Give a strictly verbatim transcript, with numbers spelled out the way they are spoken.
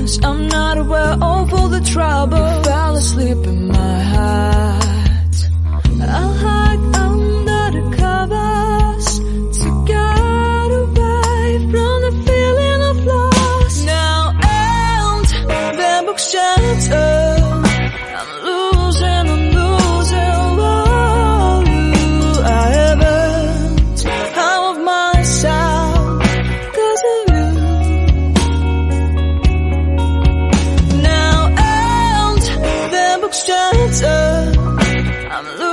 'cause I'm not aware of all the trouble. You fell asleep in my heart. I'll hide under the covers to get away from the feeling of loss. Now and then books shattered. I'm losing, I'm losing. Oh, I haven't out of myself 'cause of you. Now and then books shattered. I'm losing.